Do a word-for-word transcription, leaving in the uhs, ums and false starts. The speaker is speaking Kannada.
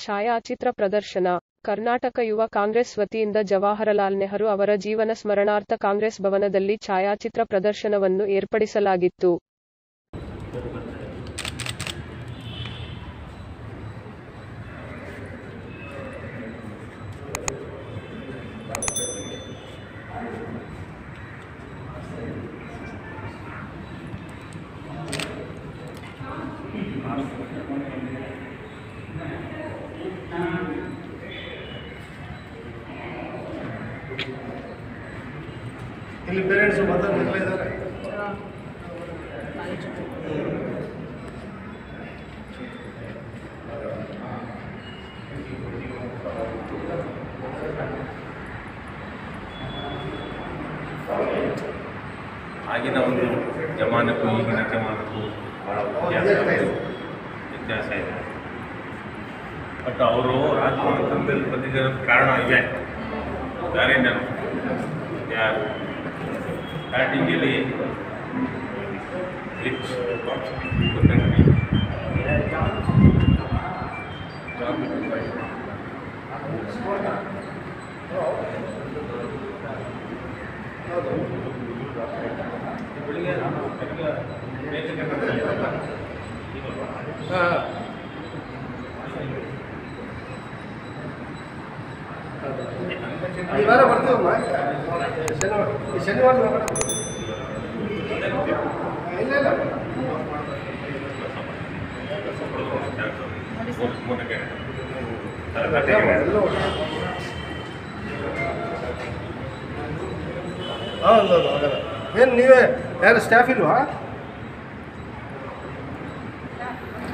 ಛಾಯಾಚಿತ್ರ ಪ್ರದರ್ಶನ. ಕರ್ನಾಟಕ ಯುವ ಕಾಂಗ್ರೆಸ್ ವತಿಯಿಂದ ಜವಾಹರಲಾಲ್ ನೆಹರು ಅವರ ಜೀವನ ಸ್ಮರಣಾರ್ಥ ಕಾಂಗ್ರೆಸ್ ಭವನದಲ್ಲಿ ಛಾಯಾಚಿತ್ರ ಪ್ರದರ್ಶನವನ್ನು ಏರ್ಪಡಿಸಲಾಗಿತ್ತು. ಇಲ್ಲಿ ಪೇರೆಂಟ್ಸ್ ಮದರ್ ಮಕ್ಕಳು ಇದ್ದಾರೆ. ಆಗಿನ ಒಂದು ಜಮಾನಕ್ಕೂ ಈಗಿನ ಜಮಾನಕ್ಕೂ ಭಾಳ ವ್ಯತ್ಯಾಸ ವ್ಯತ್ಯಾಸ ಇದೆ. ಬಟ್ ಅವರು ರಾಜಕಾರಣದಲ್ಲಿ ಬಂದಿದ್ದ ಕಾರಣ ಇದೆ. ಬೇರೆ ಯಾರು ಸ್ಟಾರ್ಟಿಂಗಲ್ಲಿ ರಿಚ್ ಕಂಟ್ರಿ ಬೆಳಿಗ್ಗೆ ಈ ವಾರ ಬರ್ತೀವಮ್ಮ, ಶನಿವಾರ ಶನಿವಾರ ಇಲ್ಲ ಇಲ್ಲ ಹೌದು ಹೌದು ಆಗಲ್ಲ. ಏನು ನೀವೇ ಯಾರು ಸ್ಟಾಫ್ ಇಲ್ವಾ?